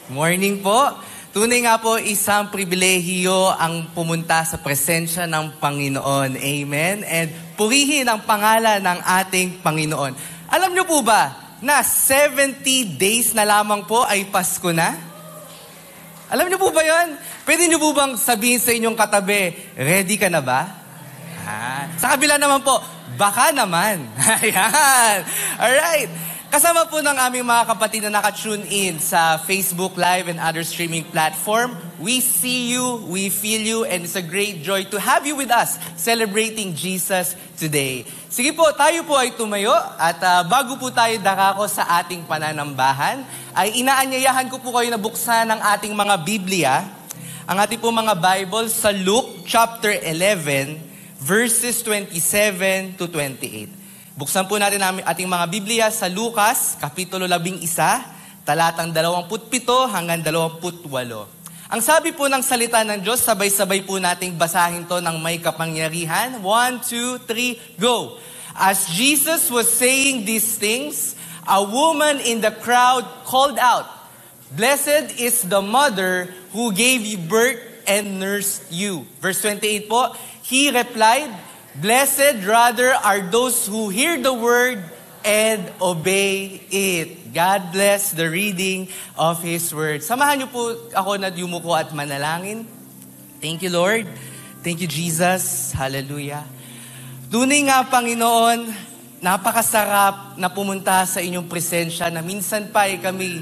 Morning po. Tunay nga po isang pribilehiyo ang pumunta sa presensya ng Panginoon. Amen? And purihin ang pangalan ng ating Panginoon. Alam niyo po ba na 70 days na lamang po ay Pasko na? Alam niyo po ba yun? Pwede niyo po bang sabihin sa inyong katabi, ready ka na ba? Sa kabila naman po, baka naman. Ayan. Alright. Kasama po ng aming mga kapatid na naka-tune in sa Facebook Live and other streaming platform. We see you, we feel you, and it's a great joy to have you with us celebrating Jesus today. Sige po, tayo po ay tumayo at bago po tayo darako sa ating pananambahan, ay inaanyayahan ko po kayo na buksan ang ating mga Biblia, ang ating po mga Bible sa Luke chapter 11, verses 27 to 28. Buksan po natin ang ating mga Biblia sa Lucas, Kapitulo 11, talatang 27 hanggang 28. Ang sabi po ng salita ng Diyos, sabay-sabay po nating basahin to ng may kapangyarihan. 1, 2, 3, go! As Jesus was saying these things, a woman in the crowd called out, "Blessed is the mother who gave you birth and nursed you." Verse 28 po, he replied, "Blessed rather are those who hear the word and obey it." God bless the reading of His word. Samahan niyo po ako na yumuko at manalangin. Thank you, Lord. Thank you, Jesus. Hallelujah. Tunay nga, Panginoon, napakasarap na pumunta sa inyong presensya na minsan pa ay kami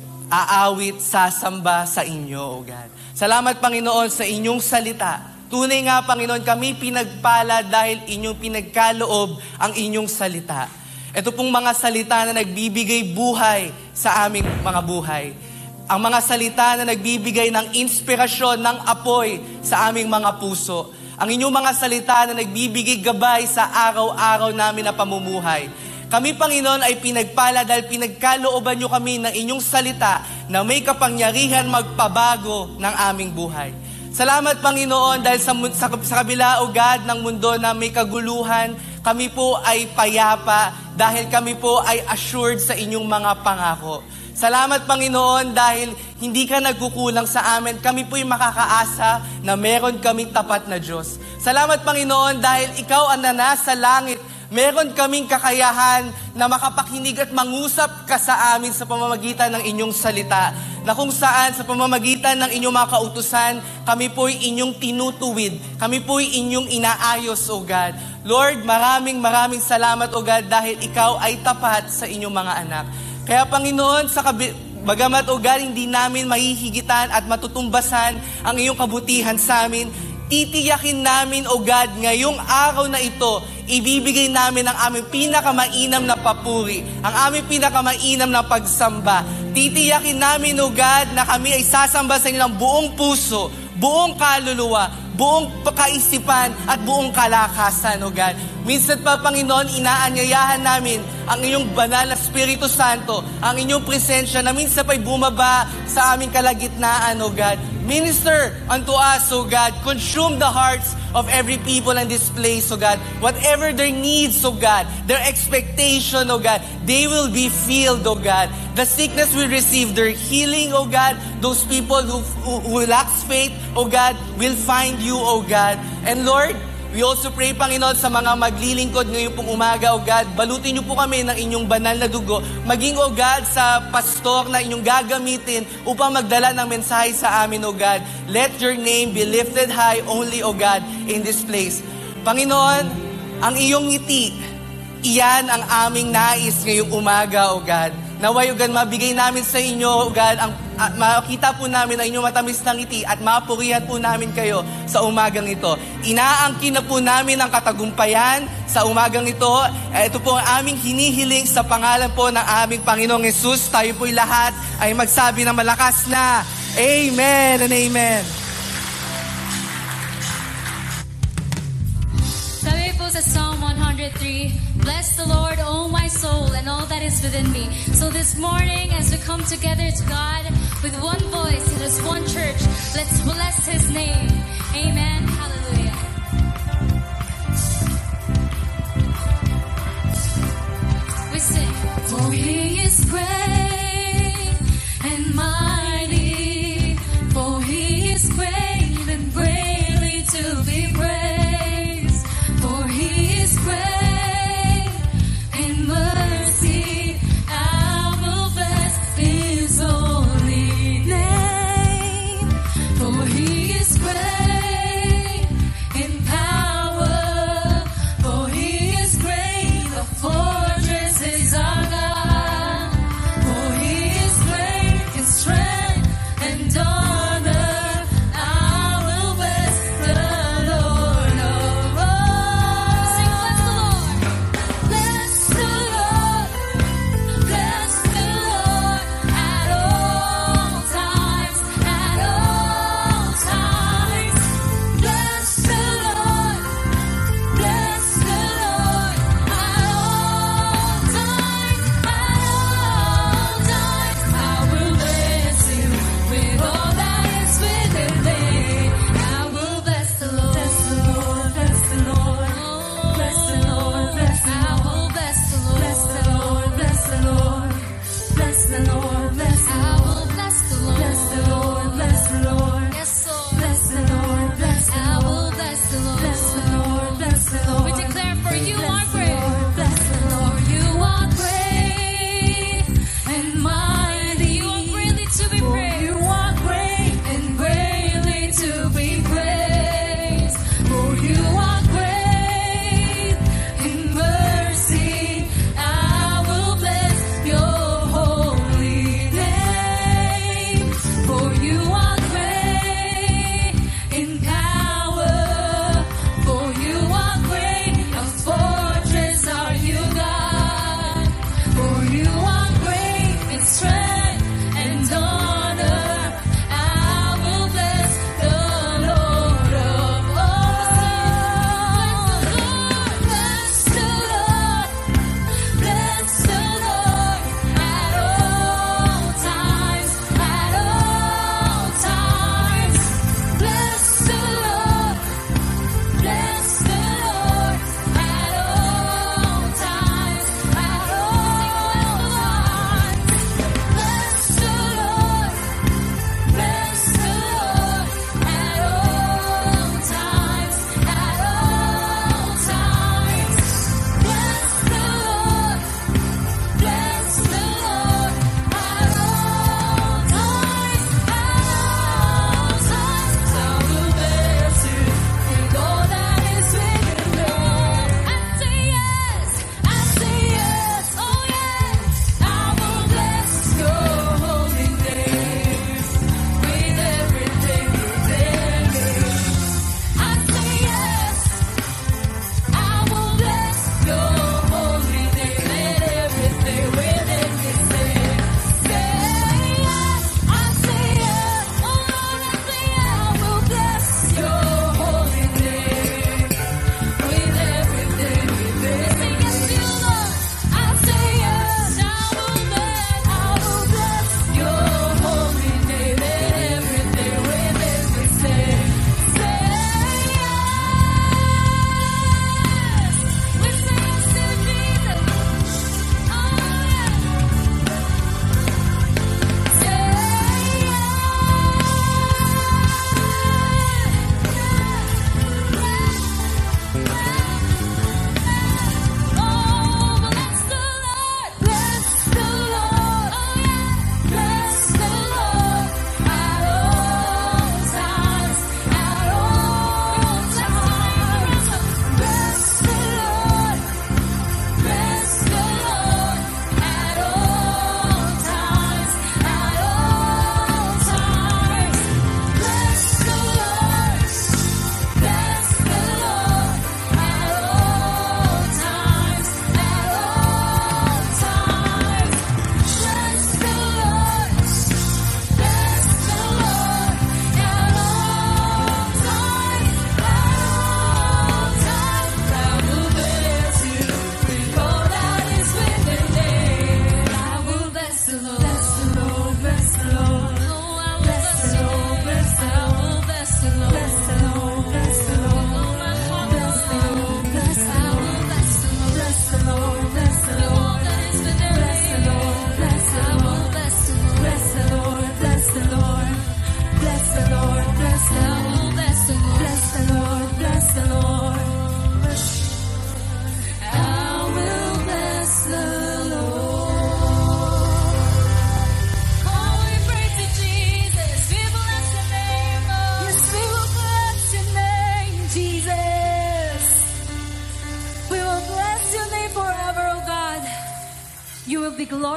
aawit, sasamba sa inyo, O God. Salamat, Panginoon, sa inyong salita. Tunay nga, Panginoon, kami pinagpala dahil inyong pinagkaloob ang inyong salita. Ito pong mga salita na nagbibigay buhay sa aming mga buhay. Ang mga salita na nagbibigay ng inspirasyon, ng apoy sa aming mga puso. Ang inyong mga salita na nagbibigay gabay sa araw-araw namin na pamumuhay. Kami, Panginoon, ay pinagpala dahil pinagkalooban nyo kami ng inyong salita na may kapangyarihan magpabago ng aming buhay. Salamat, Panginoon, dahil sa kabila, O God, ng mundo na may kaguluhan, kami po ay payapa dahil kami po ay assured sa inyong mga pangako. Salamat, Panginoon, dahil hindi ka nagkukulang sa amin. Kami po ay makakaasa na meron kaming tapat na Diyos. Salamat, Panginoon, dahil ikaw ang nasa langit. Meron kaming kakayahan na makapakinig at mangusap ka sa amin sa pamamagitan ng inyong salita. Na kung saan sa pamamagitan ng inyong mga kautusan, kami po'y inyong tinutuwid. Kami po'y inyong inaayos, O God. Lord, maraming salamat, O God, dahil ikaw ay tapat sa inyong mga anak. Kaya, Panginoon, bagamat, O God, hindi namin mahihigitan at matutumbasan ang iyong kabutihan sa amin, titiyakin namin, O God, ngayong araw na ito, ibibigay namin ang aming pinakamainam na papuri, ang aming pinakamainam na pagsamba. Titiyakin namin, O God, na kami ay sasamba sa inyo ng buong puso, buong kaluluwa, buong kaisipan, at buong kalakasan, O God. Minsan pa, Panginoon, inaanyayahan namin ang inyong banal na Espiritu Santo, ang inyong presensya na minsan pa'y bumaba sa aming kalagitnaan, O God. Minister unto us, O God. Consume the hearts of every people in this place, O God. Whatever their needs, O God, their expectation, O God, they will be filled, O God. The sickness will receive their healing, O God. Those people who lacks faith, O God, will find you, O God. And Lord, we also pray, Panginoon, sa mga maglilingkod ngayon pong umaga, O God, balutin niyo po kami ng inyong banal na dugo. Maging, O God, sa pastor na inyong gagamitin upang magdala ng mensahe sa amin, O God. Let your name be lifted high only, O God, in this place. Panginoon, ang iyong ngiti, iyan ang aming nais ngayong umaga, O God. Naway, O God, mabigay namin sa inyo, O God, makita po namin ang inyong matamis na ngiti at mapurihan po namin kayo sa umagang ito. Inaangkin na po namin ang katagumpayan sa umagang ito. Ito po ang aming hinihiling sa pangalan po ng aming Panginoong Jesus. Tayo po'y lahat ay magsabi ng malakas na Amen and Amen. Sabi po sa Psalm 103, "Bless the Lord, O my soul, and all that is within me." So this morning, as we come together to God with one voice and as one church, let's bless His name. Amen. Hallelujah. We sing, "For He is great and mighty."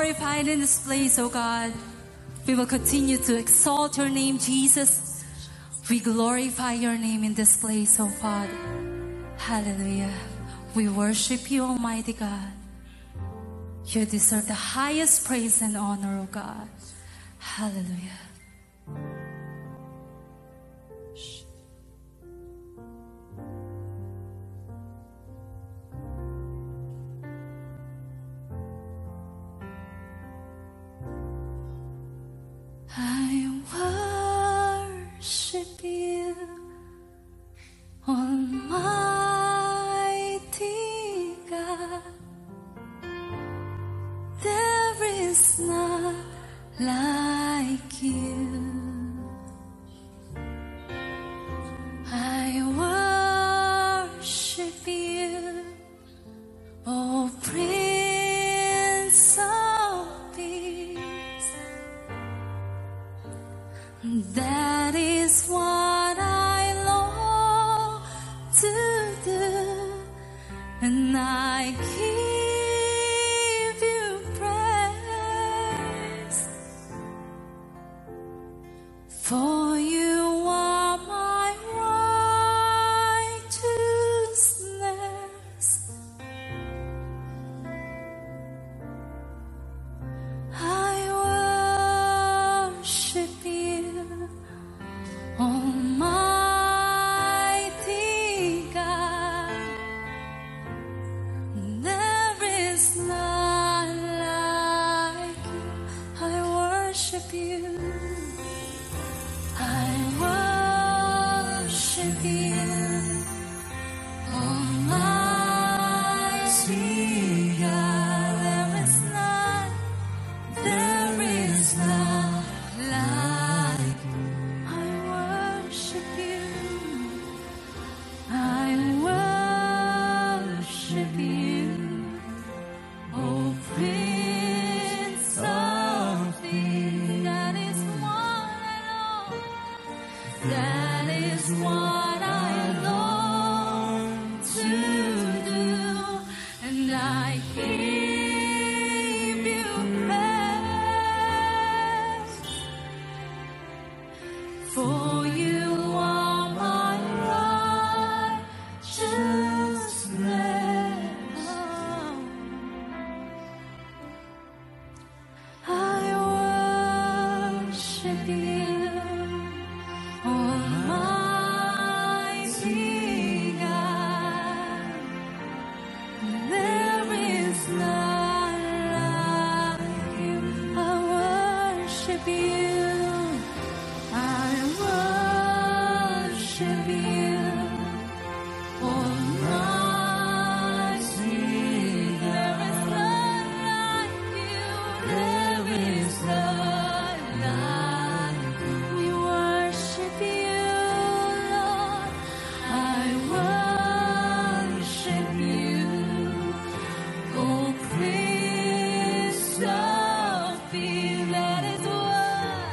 glorified in this place, oh God. We will continue to exalt your name, Jesus. We glorify your name in this place, oh Father. Hallelujah. We worship you, Almighty God. You deserve the highest praise and honor, oh God. Hallelujah. I worship you, Almighty God. There is none like you. I worship you, O Prince of Peace. That is what I long to do, and I give you praise, for you are my righteousness. I worship you, Almighty God. There is none like you. I worship you. I worship you, Almighty God. There is none like you. I worship you. I worship you, O Prince of Peace. That is what I long. That is what I long to do, and I give you praise, for you are my righteousness. I worship you, Almighty God. There is none like you. I worship you. I worship you, Almighty. There is none like you. There is none like you. We worship you, Lord. I worship you, O Prince of Peace. That is what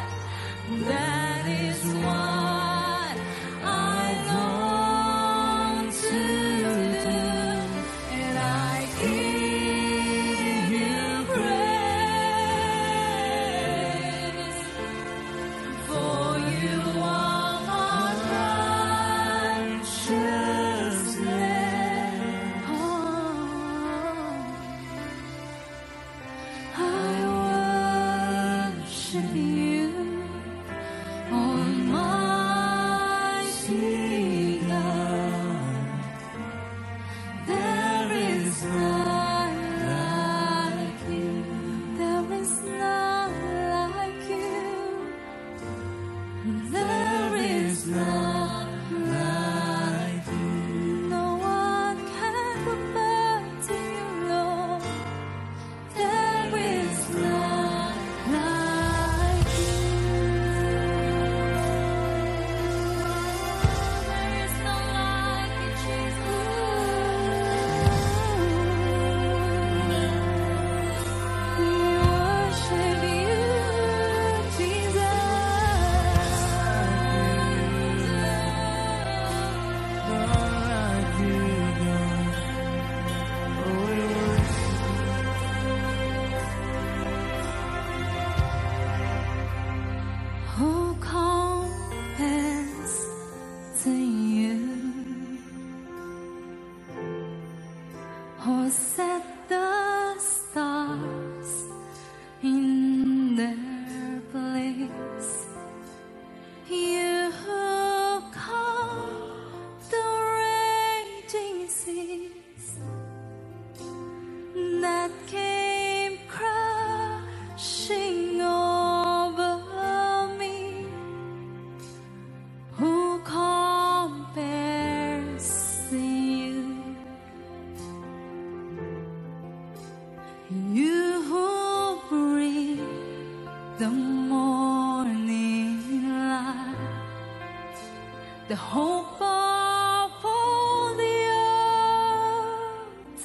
morning light, the hope of all the earth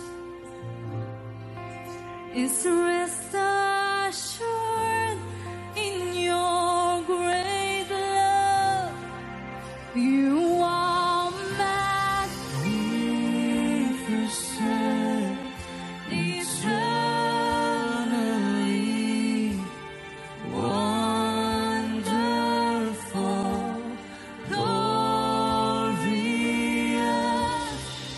is rest assured in your great love. You are magnificent, eternally wonderful, glorious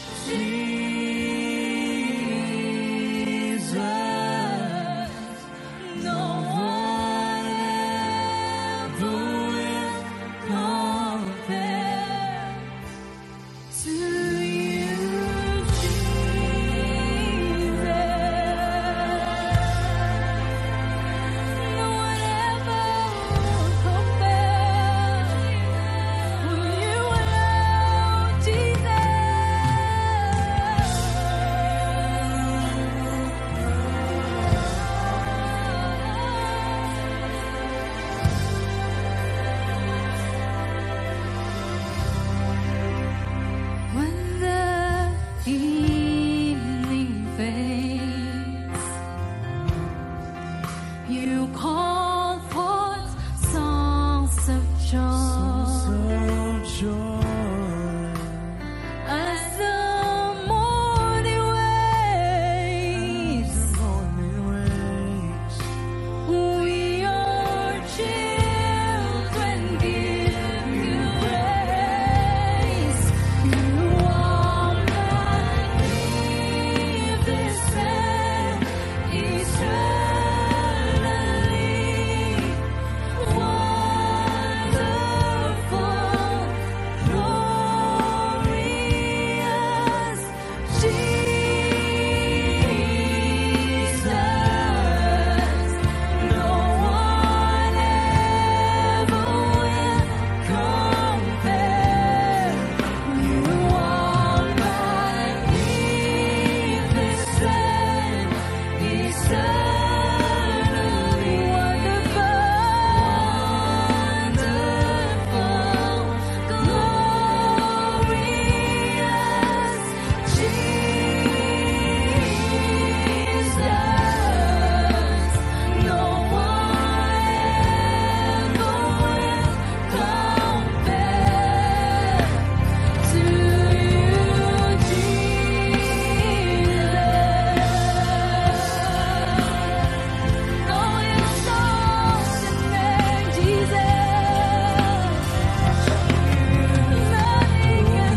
Jesus. No one ever will compare to you, Jesus. No one ever will compare when you alone, when the evening fades, you call forth songs of joy. As the morning waves, we your children give you praise. You are magnificent, eternally wonderful, glorious Jesus. No one ever will compare. You are magnificent, eternally wonderful, glorious Jesus. No one ever will compare to you, Jesus. Oh, exalt the name, Jesus. Nothing can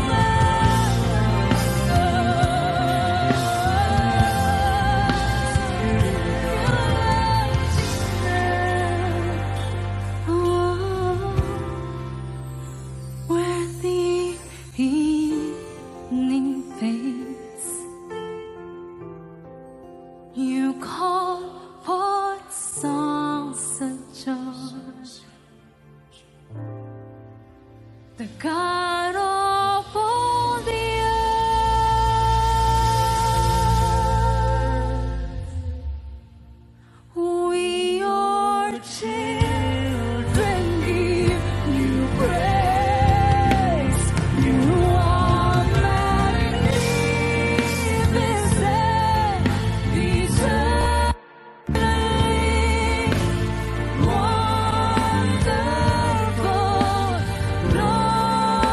where the evening fades, you call forth songs of joy. The God of all the earth, we your children give you praise. You are magnificent, eternally wonderful, glorious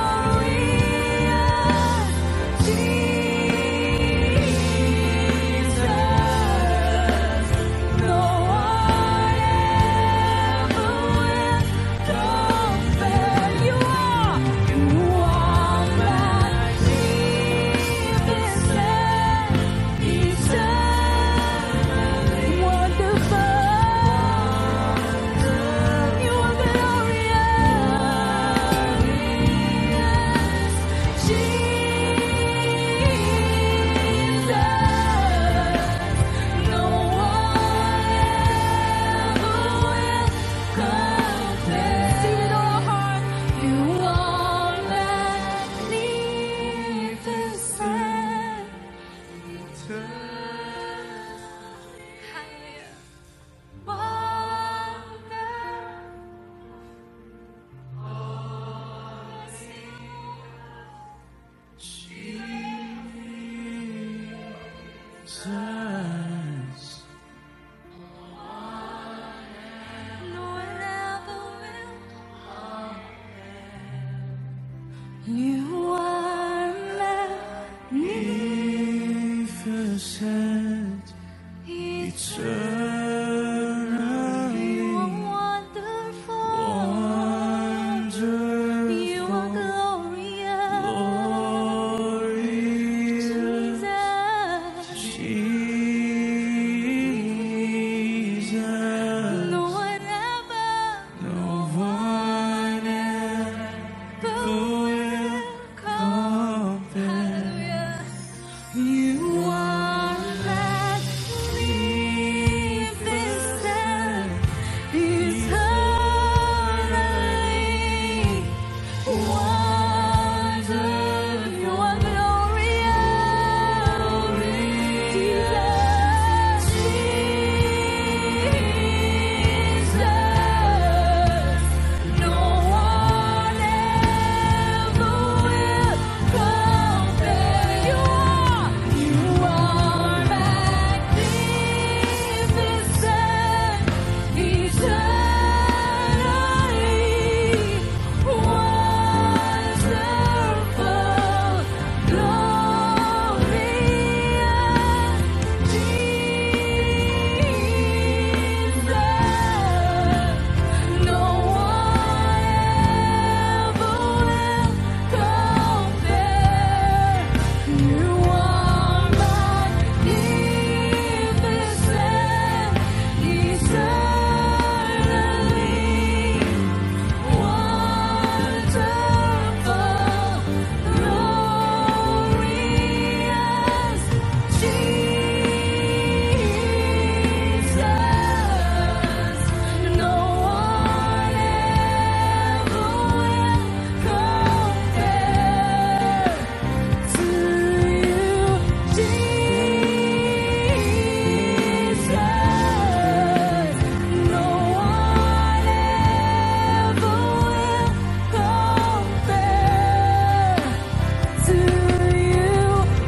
You are magnificent, eternally. You are wonderful, you are glorious, Jesus. No one ever will compare. You are magnificent, eternally wonderful. You are glorious, Jesus. No one ever will compare. You are magnificent, eternally wonderful, glorious, Jesus. No one ever will compare. You are magnificent, eternally wonderful, glorious, Jesus. No one ever will compare to you, Jesus. No one ever will compare to you,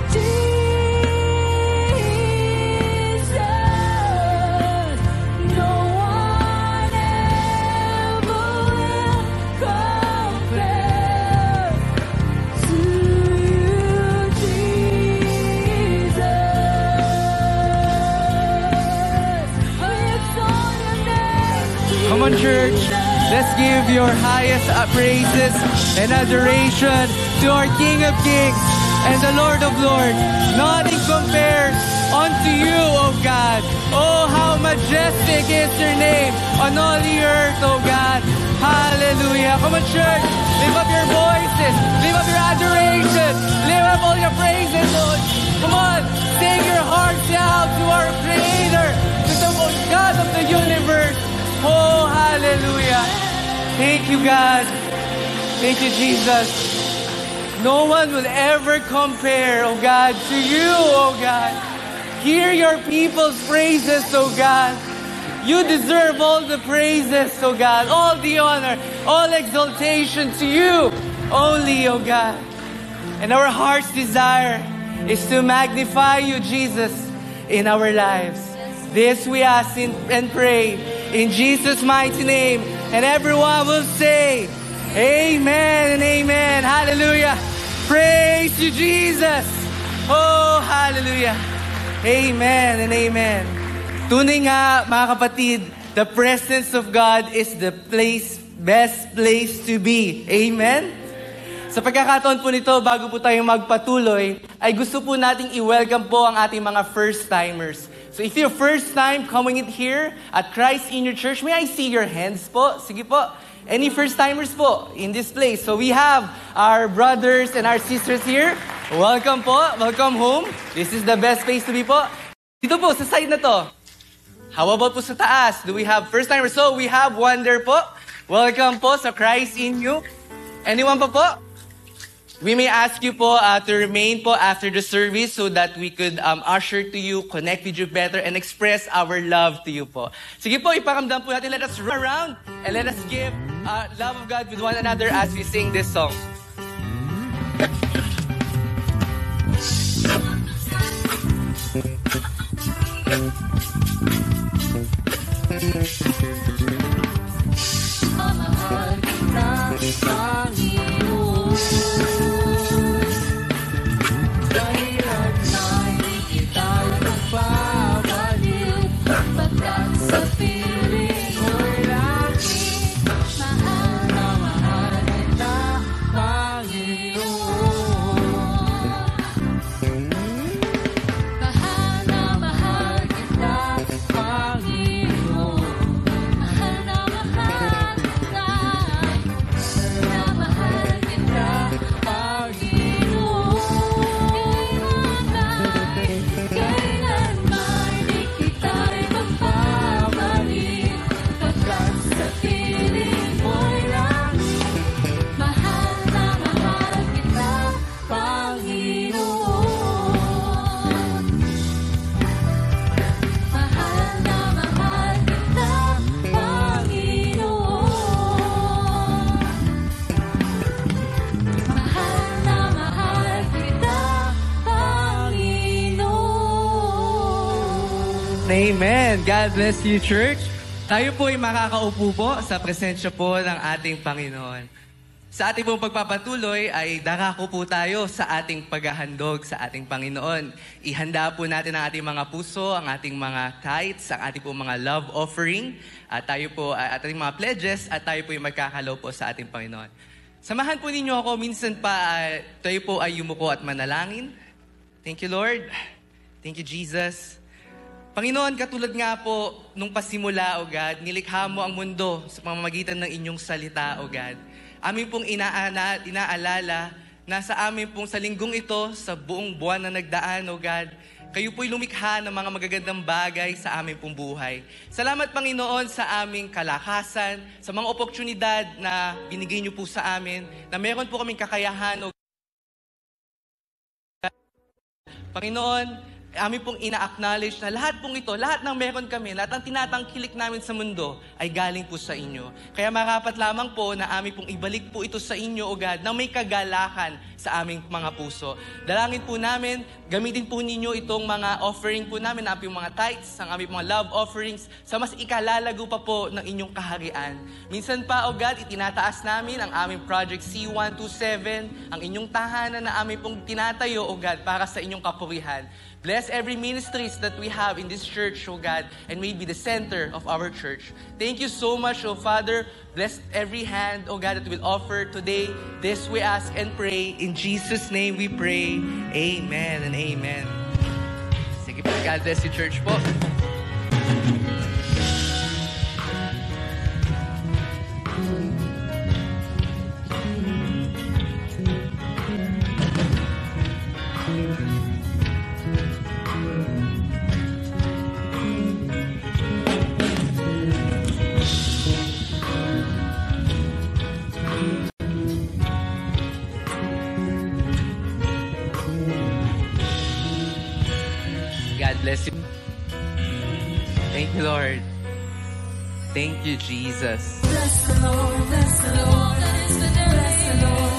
Jesus. No one ever will compare to you, Jesus. I exalt your name, Come on, church. Let's give your highest praises and adoration to our King of Kings and the Lord of Lords. Nothing compares unto you, O God. Oh, how majestic is your name on all the earth, O God. Hallelujah. Come on, church. Lift up your voices. Lift up your adoration. Lift up all your praises, Lord. Come on. Take your hearts out to our Creator, to the God of the universe. Oh, hallelujah. Thank you, God. Thank you, Jesus. No one will ever compare, oh God, to you, oh God. Hear your people's praises, oh God. You deserve all the praises, oh God, all the honor, all exaltation to you only, oh God. And our heart's desire is to magnify you, Jesus, in our lives. This we ask and pray in Jesus' mighty name. And everyone will say, amen and amen. Hallelujah. Praise you, Jesus. Oh, hallelujah. Amen and amen. Tunay nga, mga kapatid, the presence of God is the best place to be. Amen? Sa pagkakataon po nito, bago po tayo magpatuloy, ay gusto po nating i-welcome po ang ating mga first-timers. So if you're first time coming in here at Christ in your church, may I see your hands po? Sige po. Any first-timers po in this place? So we have our brothers and our sisters here. Welcome po. Welcome home. This is the best place to be po. Dito po, sa side na to. How about po sa taas? Do we have first-timers? So we have Wonder po. Welcome po sa Christ in you. Anyone pa po? We may ask you po to remain po after the service so that we could usher to you, connect with you better, and express our love to you po. Sige po, ipakamdam po natin. Let us run around and let us give love of God with one another as we sing this song. Panginoon. Kailanman di kita magpapaliw, pagkat sa piling mo'y langit. Mahal na mahal kita, Panginoon. Mahal na mahal kita, Panginoon. Mahal na mahal kita, na mahal kita, Panginoon. Kailanman di kita magpapaliw, pagkat sa piling mo'y langit. Mahal na mahal kita, Panginoon. Mahal na mahal kita, Panginoon. Mahal na mahal kita, Panginoon. Amen. God bless you, church. Tayo po ay makakaupo po sa presensya po ng ating Panginoon. Sa ating pong pagpapatuloy ay darako po tayo sa ating paghahandog sa ating Panginoon. Ihanda po natin ang ating mga puso, ang ating mga tithes, ang ating po mga love offering, at tayo po, at ating mga pledges, at tayo po ay magkakalaw po sa ating Panginoon. Samahan po ninyo ako, minsan pa tayo po ay yumuko at manalangin. Thank you, Lord. Thank you, Jesus. Panginoon, katulad nga po nung pasimula, O God, nilikha mo ang mundo sa pamamagitan ng inyong salita, O God. Amin pong inaalala na sa amin pong sa linggong ito, sa buong buwan na nagdaan, O God, kayo po'y lumikha ng mga magagandang bagay sa aming pong buhay. Salamat, Panginoon, sa aming kalakasan, sa mga oportunidad na binigay niyo po sa amin, na meron po kaming kakayahan, O Panginoon, amin pong ina-acknowledge na lahat pong ito, lahat ng meron kami, lahat ng tinatangkilik namin sa mundo ay galing po sa inyo. Kaya marapat lamang po na amin pong ibalik po ito sa inyo, O God, na may kagalakan sa aming mga puso. Dalangin po namin, gamitin po ninyo itong mga offering po namin, ang aming mga tithes, ang aming mga love offerings, sa mas ikalalago pa po ng inyong kaharian. Minsan pa, O God, itinataas namin ang aming Project C127, ang inyong tahanan na aming pong tinatayo, O God, para sa inyong kapurihan. Bless every ministries that we have in this church, O God, and may be the center of our church. Thank you so much, O Father. Bless every hand, O God, that will offer today. This we ask and pray. In Jesus' name we pray. Amen and amen. Sige po, God bless you, church po. God bless you. Thank you, Lord. Thank you, Jesus. Bless the Lord, bless the Lord, bless the Lord.